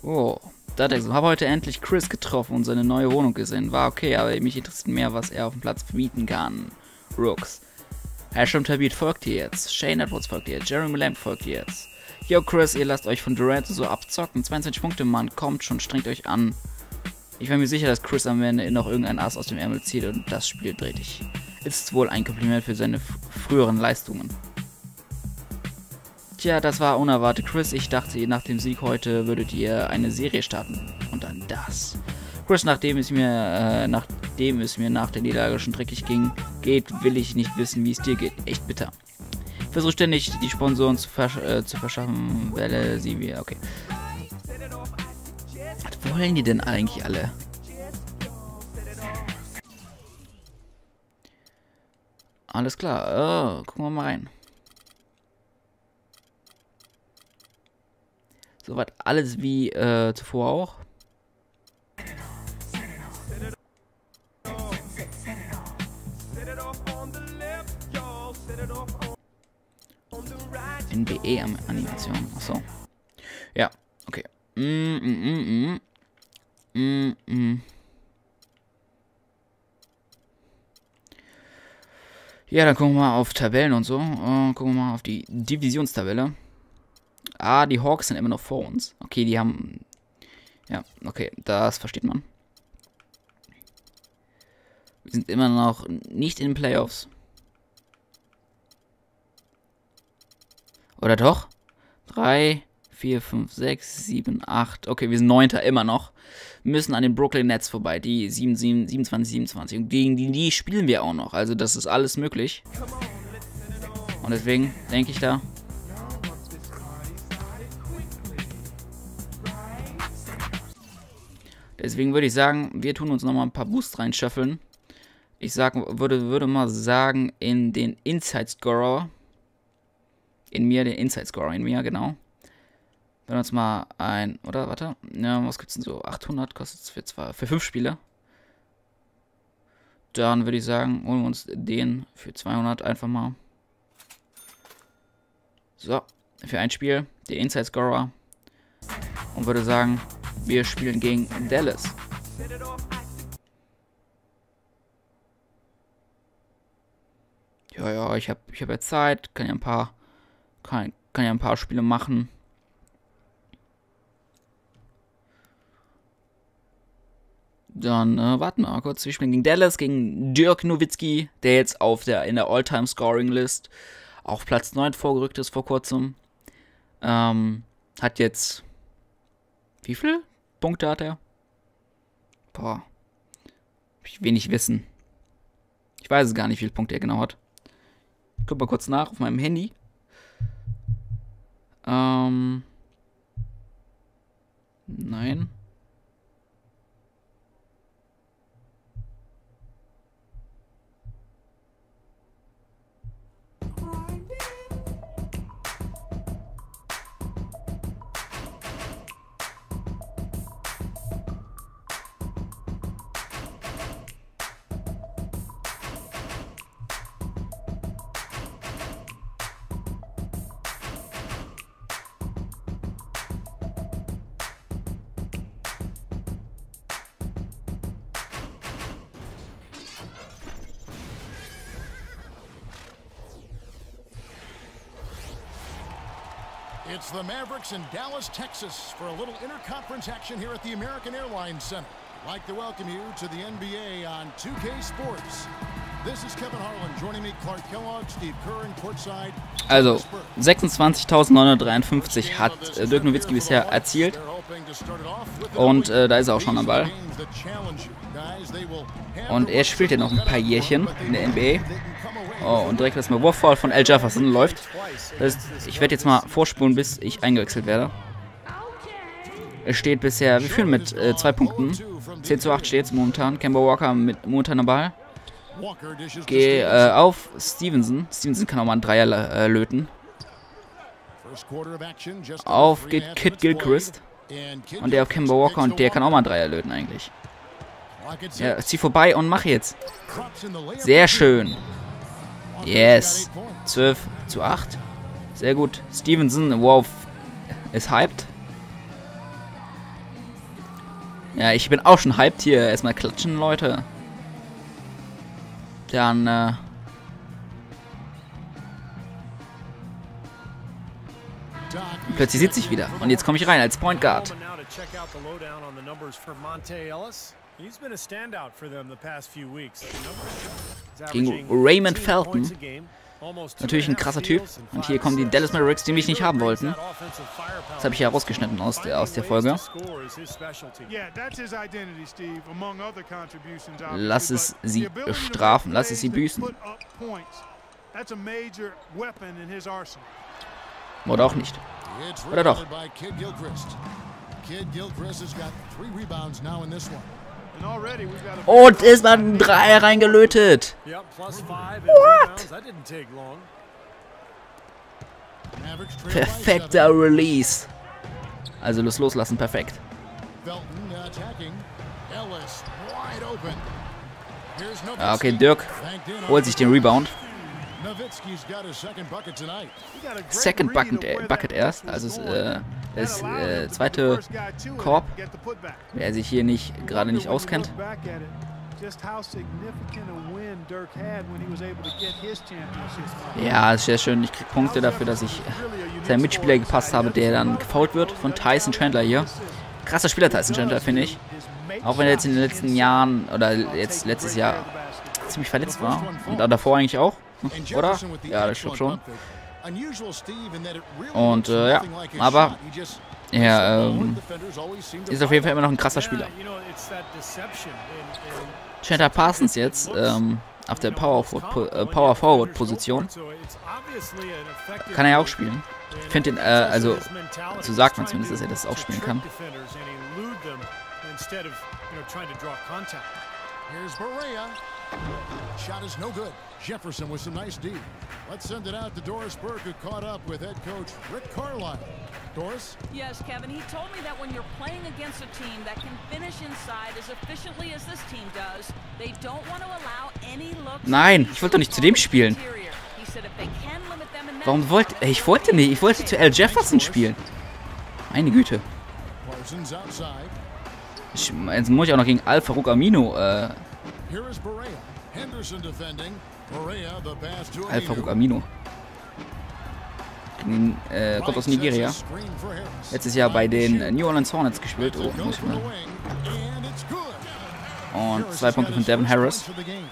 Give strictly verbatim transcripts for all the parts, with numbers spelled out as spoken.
Oh, da hat er gesagt, habe heute endlich Chris getroffen und seine neue Wohnung gesehen. War okay, aber mich interessiert mehr, was er auf dem Platz bieten kann. Rooks. Hasham Tabit folgt dir jetzt. Shane Edwards folgt dir jetzt. Jeremy Lamb folgt dir jetzt. Yo Chris, ihr lasst euch von Durant so abzocken. zweiundzwanzig Punkte, Mann. Kommt schon, strengt euch an. Ich war mir sicher, dass Chris am Ende noch irgendein Ass aus dem Ärmel zieht und das Spiel dreht dich. Ist wohl ein Kompliment für seine früheren Leistungen. Tja, das war unerwartet, Chris. Ich dachte, nach dem Sieg heute würdet ihr eine Serie starten. Und dann das. Chris, nachdem es mir, äh, nachdem es mir nach der Niederlage schon dreckig ging, geht, will ich nicht wissen, wie es dir geht. Echt bitter. Ich versuche ständig, die Sponsoren zu, versch äh, zu verschaffen, weil sie wir. Okay. Was wollen die denn eigentlich alle? Alles klar. Oh, gucken wir mal rein. Soweit alles wie äh, zuvor auch. N B A-Animation. Achso. Ja, okay. Mm, mm, mm, mm. Mm, mm. Ja, dann gucken wir mal auf Tabellen und so. Uh, gucken wir mal auf die Divisionstabelle. Ah, die Hawks sind immer noch vor uns. Okay, die haben... Ja, okay, das versteht man. Wir sind immer noch nicht in den Playoffs. Oder doch? drei, vier, fünf, sechs, sieben, acht. Okay, wir sind Neunter immer noch. Wir müssen an den Brooklyn Nets vorbei. Die sieben, sieben, siebenundzwanzig, siebenundzwanzig. Und gegen die, die spielen wir auch noch. Also das ist alles möglich. Und deswegen denke ich da... Deswegen würde ich sagen, wir tun uns nochmal ein paar Boosts reinschöffeln. Ich sag, würde, würde mal sagen, in den Inside Scorer. In mir, den Inside Scorer, in mir, genau. Wenn wir uns mal ein, oder, warte, ja, was gibt's denn so? achthundert kostet es für, zwei, für fünf Spiele. Dann würde ich sagen, holen wir uns den für zweihundert einfach mal. So, für ein Spiel, der Inside Scorer. Und würde sagen, wir spielen gegen Dallas. Ja, ja, ich habe ich hab ja Zeit, kann ja ein paar, kann, kann ja ein paar Spiele machen. Dann äh, warten wir mal kurz. Wir spielen gegen Dallas, gegen Dirk Nowitzki, der jetzt auf der in der All-Time-Scoring-List auf Platz neun vorgerückt ist vor kurzem. Ähm, hat jetzt wie viel Punkte hat er? Boah. Ich wenig wissen. Ich weiß es gar nicht, wie viele Punkte er genau hat. Ich guck mal kurz nach auf meinem Handy. Ähm. Nein. It's the Mavericks in Dallas, Texas for a little interconference action here at the American Airlines Center. I'd like to welcome you to the N B A on two K Sports. This is Kevin Harlan joining me, Clark Kellogg, Steve Kerr in courtside. Also, sechsundzwanzigtausendneunhundertdreiundfünfzig hat äh, Dirk Nowitzki bisher erzielt. Und äh, da ist er auch schon am Ball. Und er spielt ja noch ein paar Jährchen in der N B A. Oh, und direkt erstmal Wurffoul von Al Jefferson läuft. Das heißt, ich werde jetzt mal vorspulen, bis ich eingewechselt werde. Es steht bisher, wir führen mit äh, zwei Punkten. zehn zu acht steht es momentan. Kemba Walker mit momentan am Ball. Geh äh, auf Stevenson. Stevenson kann auch mal einen Dreier äh, löten. Auf geht Kid Gilchrist. Und der auf Kemba Walker und der kann auch mal einen Dreier löten eigentlich. Ja, zieh vorbei und mach jetzt. Sehr schön. Yes. zwölf zu acht. Sehr gut. Stevenson, wow, ist hyped. Ja, ich bin auch schon hyped hier. Erstmal klatschen, Leute. Dann, äh... plötzlich sitze ich wieder. Und jetzt komme ich rein als Point Guard. Gegen Raymond Felton. Natürlich ein krasser Typ. Und hier kommen die Dallas Mavericks, die mich nicht haben wollten. Das habe ich ja rausgeschnitten aus der, aus der Folge. Lass es sie strafen. Lass es sie büßen. Oder auch nicht. Oder doch. Und ist man ein Dreier reingelötet. What? Perfekter Release. Also los loslassen, perfekt. Ja, okay, Dirk holt sich den Rebound. Second Bucket, äh, Bucket erst, also äh, das äh, zweite Korb, wer sich hier nicht gerade nicht auskennt. Ja, ist sehr schön. Ich krieg Punkte dafür, dass ich seinen Mitspieler gepasst habe, der dann gefoult wird von Tyson Chandler hier. Krasser Spieler Tyson Chandler, finde ich. Auch wenn er jetzt in den letzten Jahren oder jetzt letztes Jahr ziemlich verletzt war und davor eigentlich auch. Oder? Ja, das stimmt schon. Und äh, ja, aber er ähm, ist auf jeden Fall immer noch ein krasser Spieler. Chandler Parsons jetzt ähm, auf der Power Forward, äh, Power Forward Position kann er ja auch spielen. Ich finde den, äh, also so sagt man zumindest, dass er das auch spielen kann. Shot is no good. Jefferson with some nice D. Let's send it out to Doris Burke, who caught up with head coach Rick Carlisle. Doris? Yes, Kevin. He told me that when you're playing against a team that can finish inside as efficiently as this team does, they don't want to allow any looks. Nein, ich wollte doch nicht zu dem spielen. Warum wollte ich wollte nicht? Ich wollte zu Al Jefferson spielen. Meine Güte. Ich, jetzt muss ich auch noch gegen Al Farouk Amino äh, Al Farouk Amino. Äh, kommt aus Nigeria. Letztes Jahr bei den New Orleans Hornets gespielt. Oh, muss ich mal. Und zwei Punkte von Devin Harris.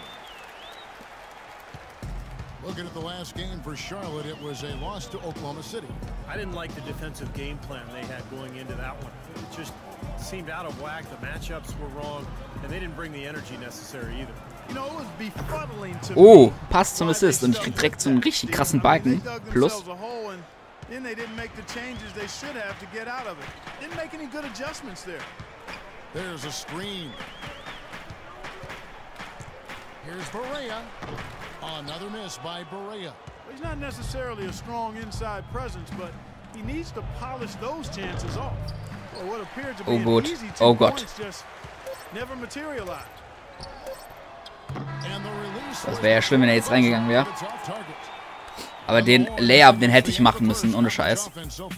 Looking at the last game for Charlotte, it was a loss to Oklahoma City. I didn't like the defensive game plan they had going into that one. It just seemed out of whack. The matchups were wrong, and they didn't bring the energy necessary either. You know, it was befuddling to Oh, Pass zum Assist und ich krieg direkt so einen richtig krassen Balken. Plus. Then they didn't make the changes they should have to get out of it. Didn't make any good adjustments there. There's a screen. Here's Barea. Another miss by Barea. He's not necessarily a strong inside presence, but he needs to polish those chances off. Or what appeared to be oh an easy two oh Gott. points just never materialized. And the release Das wäre ja schlimm, wenn er jetzt reingegangen wäre. Aber den Layup, den hätte ich machen müssen, ohne Scheiß.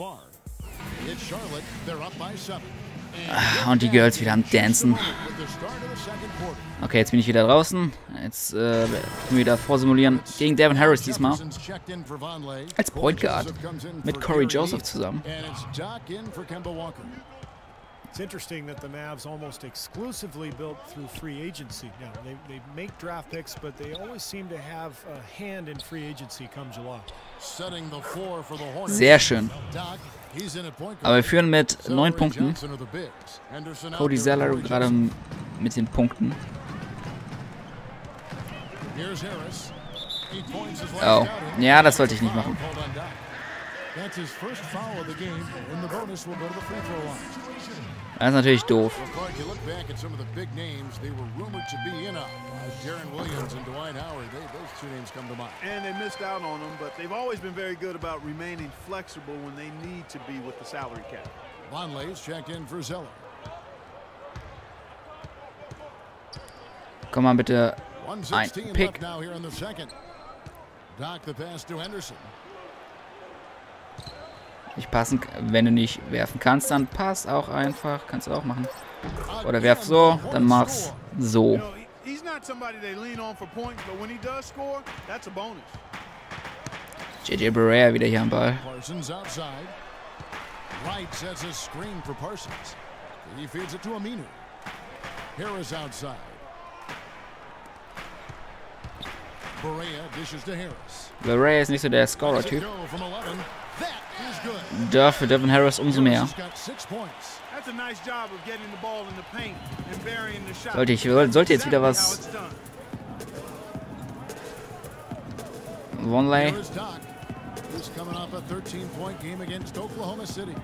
Ah, und die Girls wieder am Dancen. Okay, jetzt bin ich wieder draußen. Jetzt äh, wieder vorsimulieren gegen Devin Harris diesmal. Als Point Guard mit Corey Joseph zusammen. It's interesting that the Mavs almost exclusively built through free agency. Now, they, they make draft picks, but they always seem to have a hand in free agency come July. Sehr schön. Aber wir führen mit neun Punkten. Cody Zeller gerade mit den Punkten. Oh, ja, das sollte ich nicht machen. Das ist natürlich doof. And they missed out on them, but they've always been very good about remaining flexible when they need to be with the salary cap. Vonleh's checked in for Zeller. Komm mal bitte ein Pick. Doc the pass to Henderson. Ich passen, wenn du nicht werfen kannst, dann pass auch einfach. Kannst du auch machen. Oder werf so, dann mach's so. J J Barea wieder hier am Ball. Parsons outside. Wright sets a screen for Parsons. He feeds it to Aminu. Harris outside. Barea dishes to Harris. Barea ist nicht so der Scorer-Typ. Go from eleven. That is good. Dafür Devin Harris umso mehr. He's got six points. That's a nice job of getting the ball in the paint and burying the shot. Sollte ich sollte jetzt wieder was Vonleh. Here is Doc, who's coming off a thirteen point game against Oklahoma City.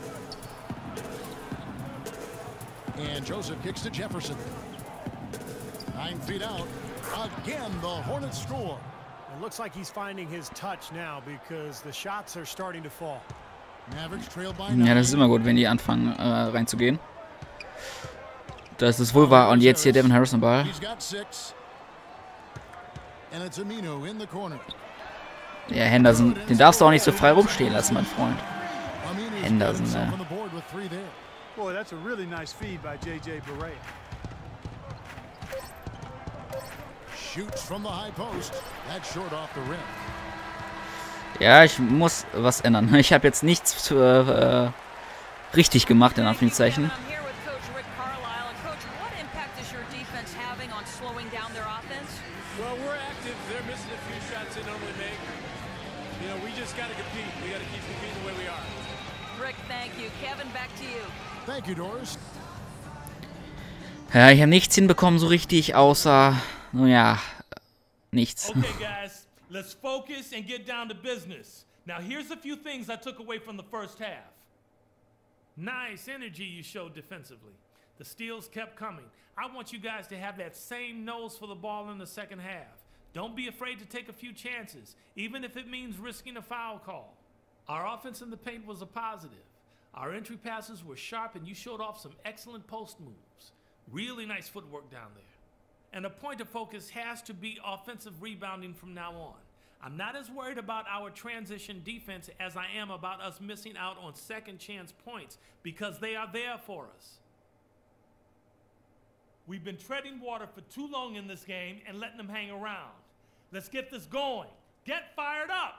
And Joseph kicks to Jefferson. Nine feet out. Again, the Hornets score. It looks like he's finding his touch now because the shots are starting to fall. Mavericks trail by nine. Ja, das ist immer gut, wenn die anfangen äh, reinzugehen. Das ist wohl wahr. Und jetzt hier Devin Harris am Ball. He's got six. And it's Aminu in the corner. Ja, Henderson, den darfst du auch nicht so frei rumstehen lassen, mein Freund. Aminu's Henderson, got himself ne? on the board with three there. Boy, that's a really nice feed by J J Barea. Shoots from the high post. That's short off the rim. Ja, ich muss was ändern. Ich habe jetzt nichts äh, richtig gemacht, in Anführungszeichen. I'm here with Coach Rick Carlisle. And Coach, what impact is your defense having on slowing down their offense? Well, we're active. They're missing a few shots they normally make. You know, we just got to compete. We got to keep competing the way we are. Rick, thank you. Kevin, back to you. Thank you, Doris. Ja, ich habe nichts hinbekommen so richtig, außer, nun ja, nichts. Okay, guys, let's focus and get down to business. Now, here's a few things I took away from the first half. Nice energy you showed defensively. The steals kept coming. I want you guys to have that same nose for the ball in the second half. Don't be afraid to take a few chances, even if it means risking a foul call. Our offense in the paint was a positive. Our entry passes were sharp and you showed off some excellent post moves. Really nice footwork down there. And a point of focus has to be offensive rebounding from now on. I'm not as worried about our transition defense as I am about us missing out on second chance points because they are there for us. We've been treading water for too long in this game and letting them hang around. Let's get this going. Get fired up.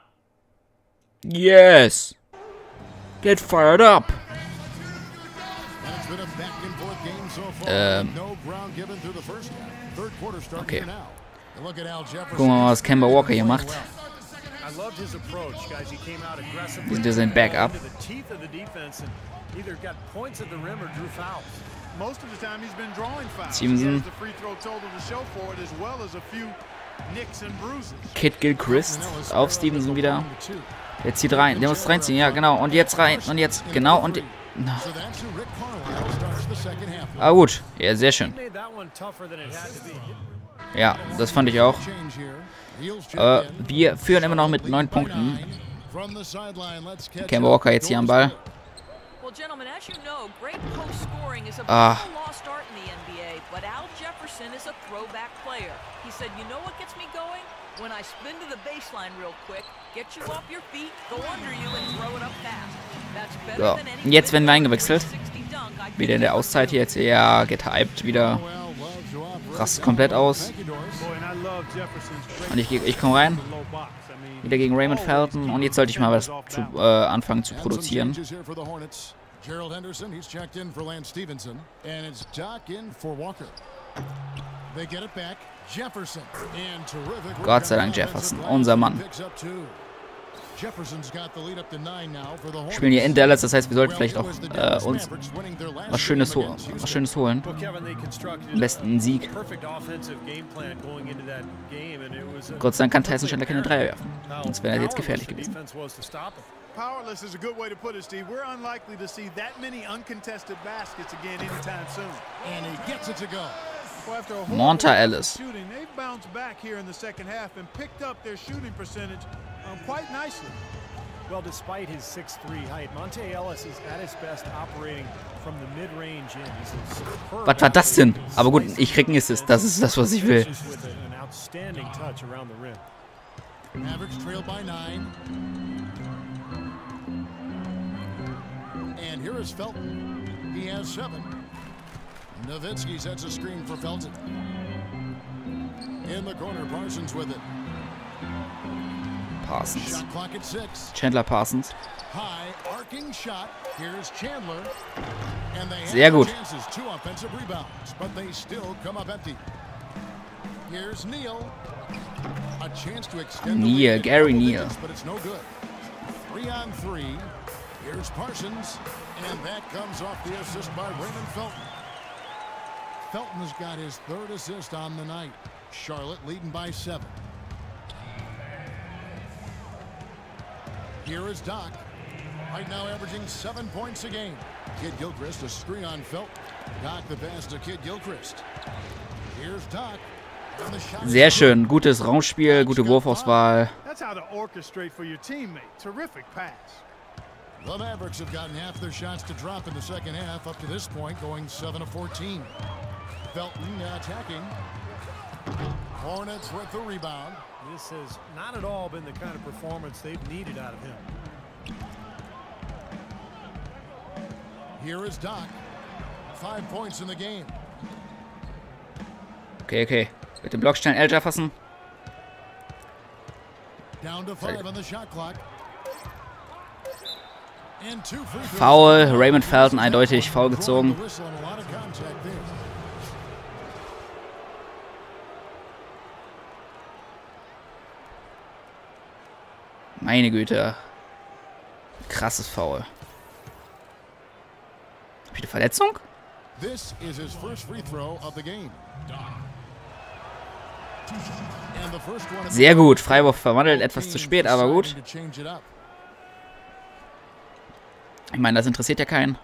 Yes. Get fired up. And it's been a back and forth game so far. Ähm. No ground given through the first half. Third quarter starting Okay. here now. And look at Al Jefferson. Gucken wir mal, was Kemba Walker hier macht. I loved his approach, guys. He came out aggressively. Wir sind ja sein Backup. Into the teeth of the defense and either got points at the rim or drew fouls. Most of the time he's been drawing fouls. Stevenson. He has the free throw total to show for it as well as a few nicks and bruises. Kid Gilchrist auf Stevenson wieder. Jetzt zieht rein. Der muss reinziehen. Ja, genau. Und jetzt rein. Und jetzt. Genau. Und. Na. So that's who Rick Carlisle starts the second half with. Ah, gut. Ja, sehr schön. Made that one tougher than it had to be. Ja, das fand ich auch. Change here. Heels check Äh, in. wir führen immer noch mit neun Punkten. From the sideline, let's catch Kemba up. Walker jetzt hier am Ball. Well, gentlemen, as you know, great post scoring is a bit Ah. of a lost art in the N B A, but Al Jefferson is a throwback player. He said, you know what gets me going? When I spin to the baseline real quick, get you off your feet, go under you, and throw it up fast. That's better So, than any jetzt werden wir eingewechselt. sixty dunk I Wieder in der Auszeit hier jetzt. Ja, gehypt wieder. Well, loves to operate. Rastet komplett aus. Thank you, Doris. Boy, and I love Jefferson's great Und ich, geh- ich komme rein. low box. I mean, Wieder gegen Raymond Felton. Und jetzt sollte ich mal was zu, äh, anfangen zu And some produzieren. changes here for the Hornets. Gerald Henderson, he's checked in for Lance Stevenson. And it's Doc in for Walker. They get it back. Jefferson. And terrific. Gott sei Dank Jefferson, unser Mann. Picks up two. Jefferson's got the lead up to nine now for the Hornets. Spielen hier in Dallas, das heißt, wir sollten Well, vielleicht it auch was the äh, Dallas uns Mavericks winning their last was Schönes, game ho against was Houston. Schönes holen. Well, Kevin, they constructed Am besten einen Sieg. a perfect offensive game plan going into that game, and it was a Gott sei Dank kann Tyson Chandler keine Dreier werfen. Sonst wäre er jetzt gefährlich powerless the gewesen. defense was to stop him. Powerless is a good way to put it, Steve. We're unlikely to see that many uncontested baskets again anytime soon. And he gets it to go. Well, after a whole Monta lot of Ellis. shooting, they've bounced back here in the second half and picked up their shooting percentage um, quite nicely. Well, despite his six three height, Monta Ellis is at his best operating from the mid-range in. He's a superb Was war das denn? athlete, Aber gut, decisive ich krieg einen Assist. Das ist das, was ich will. finishes with an outstanding touch around the rim. Mavericks trail by nine. And here is Felton. He has seven. Nowitzki sets a screen for Felton. In the corner, Parsons with it. Parsons. Shot clock at six. Chandler Parsons. High arcing shot. Here's Chandler. And they Sehr have gut. chances, two offensive rebounds, but they still come up empty. Here's Neal. A chance to extend the Neal, lead to Gary double Neal. digits, but it's no good. Three on three. Here's Parsons, and that comes off the assist by Raymond Felton. Felton has got his third assist on the night. Charlotte leading by seven. Here is Doc. Right now averaging seven points a game. Kid Gilchrist, a screen on Felton. Doc the pass to Kid Gilchrist. Here's Doc. And the shot is Sehr good. schön. Gutes Raumspiel, gute Wurfauswahl. That's how to orchestrate for your teammate. Terrific pass. The Mavericks have gotten half their shots to drop in the second half up to this point, going seven of fourteen. Felton attacking. Hornets with the rebound. This has not at all been the kind of performance they've needed out of him. Here is Doc. Five points in the game. Okay, okay. Mit dem Block schnell Elja fassen. Down to five on the shot clock. And two free throws. Foul. Raymond Felton eindeutig Foul Drawing gezogen. the whistle and a lot of contact there. Meine Güte. Krasses Foul. Hab ich eine Verletzung? This is his first free throw of the game. And the first one of the Sehr gut. Freiwurf verwandelt. Etwas zu spät, aber gut. to change it up. Ich meine, das interessiert ja keinen.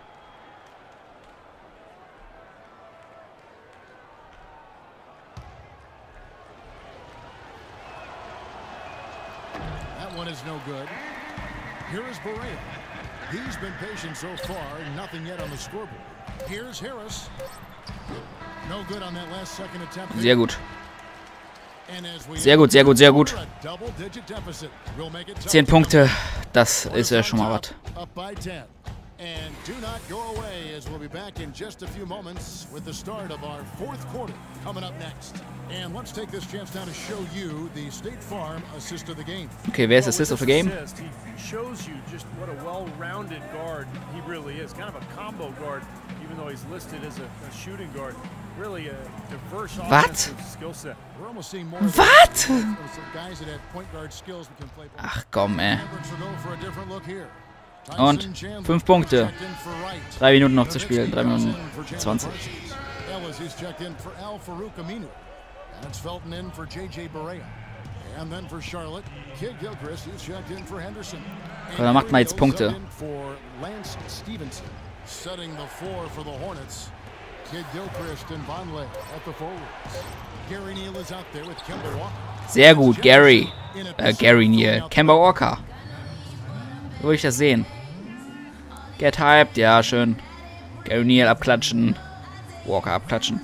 That one is no good. Here is Barea. He's been patient so far, nothing yet on the scoreboard. Here's Harris. No good on that last second attempt. Sehr gut. And as we Sehr gut, sehr gut, sehr gut. a double-digit deficit. We'll make it Zehn Punkte. Das ist ja schon mal was. Up by ten. And do not go away, as we'll be back in just a few moments with the start of our fourth quarter coming up next. And let's take this chance now to show you the State Farm assist of the game. Okay, wer ist Assist of the Game? Assist, he shows you just what a well-rounded guard he really is. Kind of a combo guard, even though he's listed as a, a shooting guard. Really a diverse offensive skill set. We're almost seeing more What? some guys that have point guard skills that can play. Ach komm, ey. Mavericks will go for a different look here. Und Tyson Chandler fünf Punkte. checked in for Wright. Drei Minuten noch zu spielen. Drei Nowitzki Minuten comes in for Chandler zwanzig. Parsons. Ellis is checked in for Al Farouk Aminu. That's Felton in for J J Barea. And then for Charlotte, Kid Gilchrist is checked in for Henderson. And Komm, dann macht mal jetzt Gary Neal Punkte. subbed in for Lance Stevenson. Setting the floor for the Hornets. Kid Gilchrist and Vonleh at the forwards. Gary Neal is out there with Kemba Walker. Sehr gut, Gary. Äh, Gary Neal. Kemba Walker. Wo will ich das sehen? Get hyped. Ja, schön. Gary Neal abklatschen. Walker abklatschen.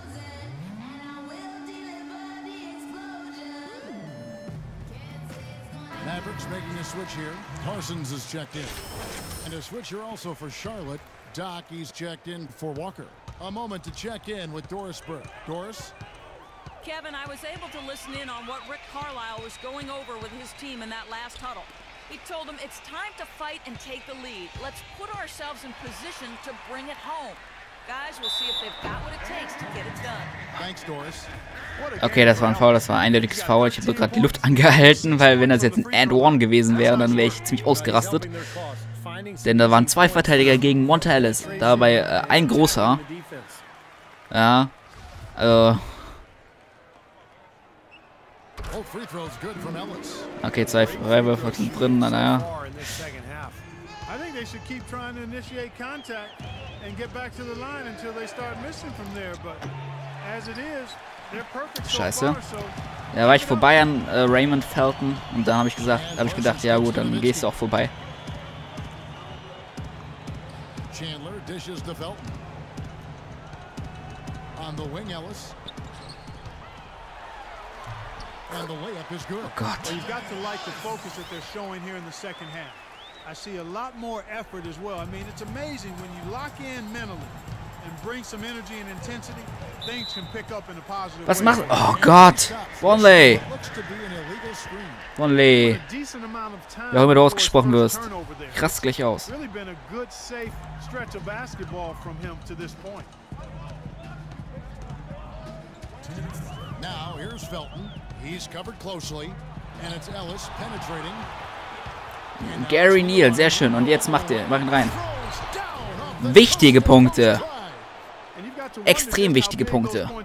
Mavericks making a switch here. Parsons is checked in. And a switch here also for Charlotte. Doc, he's checked in for Walker. A moment to check in with Doris Burke. Doris? Kevin, I was able to listen in on what Rick Carlisle was going over with his team in that last huddle. He told them it's time to fight and take the lead. Let's put ourselves in position to bring it home. Guys, we'll see if they've got what it takes to get it done. Thanks, Doris. Okay, das war ein Foul. Das war ein eindeutiges Foul. Ich habe gerade die Luft angehalten, weil wenn das jetzt ein And-One gewesen wäre, dann wäre ich ziemlich ausgerastet. Denn da waren zwei Verteidiger gegen Monta Ellis. Dabei äh, ein großer. Ja. Also. Both free throws good from Ellis. Okay, zwei Freiwürfe sind drin. Na, naja. I think they should keep trying to initiate contact and get back to the line until they start missing from there. But as it is, they're perfect so Scheiße. far. So Da war ich vorbei an äh, Raymond Felton. Und dann habe ich gesagt, habe ich gedacht, ja gut, dann gehst du auch vorbei. Chandler dishes to Felton. On the wing, Ellis. And the layup is good. Oh Gott. well, you've got to like the focus that they're showing here in the second half. I see a lot more effort as well. I mean, it's amazing when you lock in mentally Was macht... Oh Gott. Vonleh. Vonleh. Ja, immer du ausgesprochen wirst. Ich raste gleich aus. Now here's Felton. He's covered closely, and it's Ellis penetrating. Gary Neal, sehr schön. Und jetzt macht er, mach ihn rein. Wichtige Punkte. Extrem wichtige Punkte. Yeah,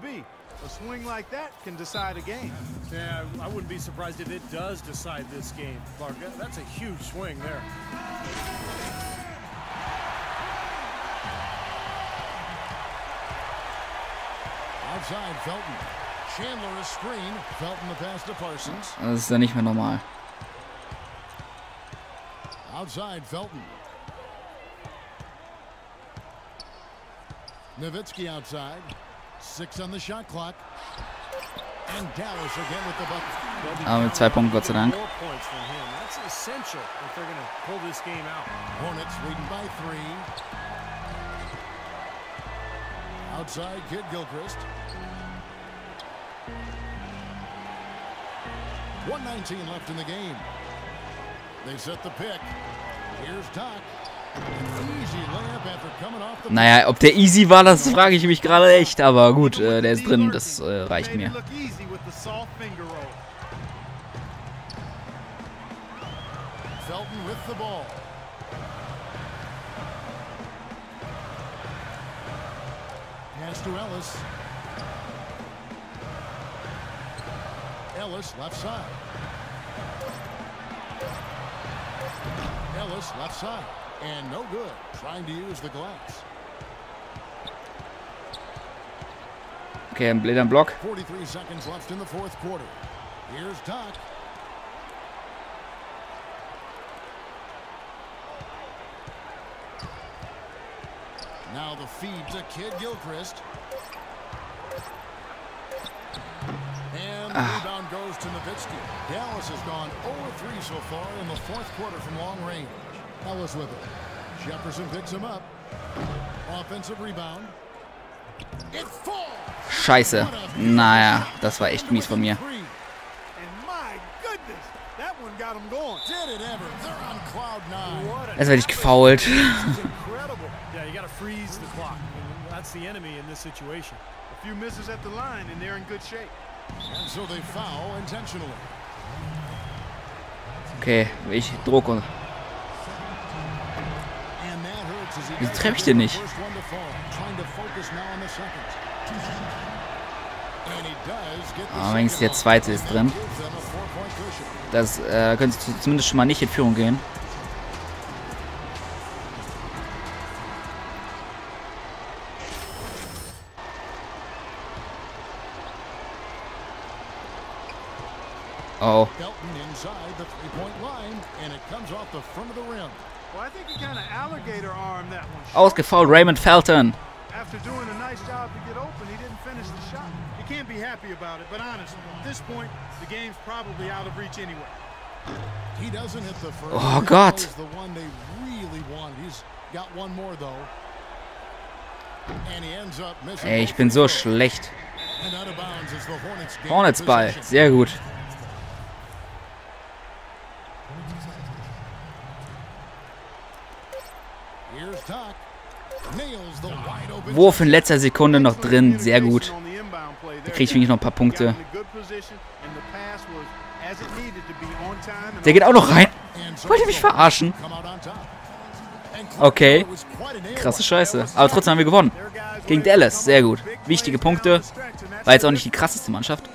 I wouldn't be surprised if it does decide this game, Clark. That's a huge swing there. Outside Felton. Chandler is screen. Felton the pass to Parsons. Das ist ja nicht mehr normal. Outside Felton. Nowitzki outside. Six on the shot clock. And Dallas again with the bucket. Aber mit zwei Punkten, Gott sei Dank. Four points from him. That's essential if they're going to pull this game out. Hornets leading by three. Outside Kid Gilchrist. one nineteen left in the game. They set the pick. Here's Doc. Naja, ob der easy war, das frage ich mich gerade echt. Aber gut, äh, der ist drin, das äh, reicht mir. Felton with the ball. Pass to Ellis. Ellis left side. Ellis left side. And no good. Trying to use the glass. Okay, ein blöder Block. forty-three seconds left in the fourth quarter. Here's Doc. Now the feed to Kid Gilchrist. And the ah. rebound goes to Nowitzki. Dallas has gone zero for three so far in the fourth quarter from long range. Ellis with it. Jefferson picks him up. Offensive rebound. It falls. Scheiße. Naja, das war echt mies von mir. Jetzt werde ich gefoult. Okay, ich Druck und... Wieso treffe ich den nicht? Ah, wenigstens der zweite ist drin. Das äh, könnte zumindest schon mal nicht in Führung gehen. Oh. Ausgefoult, Raymond Felton. After doing a nice job to get open, he didn't finish the shot. He can't be happy about it, but honestly, at this point, the game's probably out of reach anyway. He doesn't hit the first. Oh Gott. The one they really want. He's got one more though. And he ends up missing. Ey, ich bin so schlecht. Hornets Ball, sehr gut. Wurf in letzter Sekunde noch drin, sehr gut. Da kriege ich wirklich noch ein paar Punkte. Der geht auch noch rein. Wollt ihr mich verarschen? Okay. Krasse Scheiße. Aber trotzdem haben wir gewonnen. Gegen Dallas, sehr gut. Wichtige Punkte. War jetzt auch nicht die krasseste Mannschaft.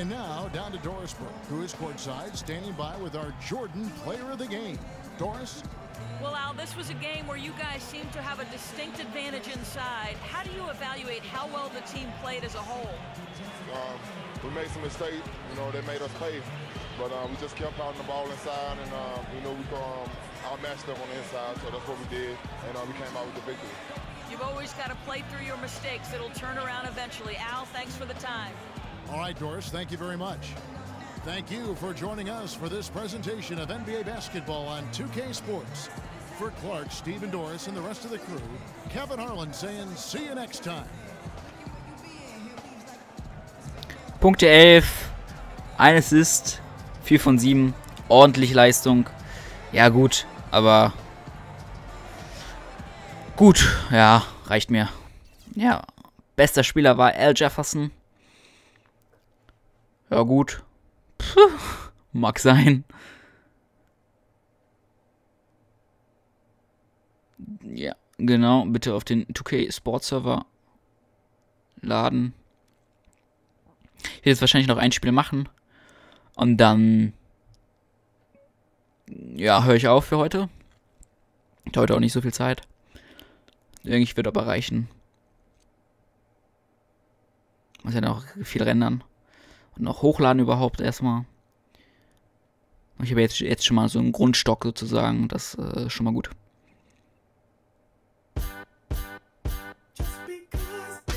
Well, Al, this was a game where you guys seem to have a distinct advantage inside. How do you evaluate how well the team played as a whole? Um, we made some mistakes, you know, they made us pay. But uh, we just kept out the ball inside, and uh, you know, we um, outmatched them on the inside, so that's what we did, and uh, we came out with the victory. You've always got to play through your mistakes. It'll turn around eventually. Al, thanks for the time. All right, Doris, thank you very much. Thank you for joining us for this presentation of N B A basketball on two K Sports. For Clark, Stephen Doris, and the rest of the crew, Kevin Harlan saying, see you next time. Punkte elf. Ein Assist. vier von sieben. Ordentliche Leistung. Ja, gut. Aber... Gut. Ja, reicht mir. Ja. Bester Spieler war Al Jefferson. Ja, gut. Puh, mag sein. Ja, genau. Bitte auf den zwei K Sports Server laden. Ich werde jetzt wahrscheinlich noch ein Spiel machen. Und dann... Ja, höre ich auf für heute. Dauert auch nicht so viel Zeit. Irgendwie wird aber reichen. Muss ja noch viel rendern. Und noch hochladen überhaupt erstmal. Ich habe jetzt, jetzt schon mal so einen Grundstock sozusagen. Das ist äh, schon mal gut.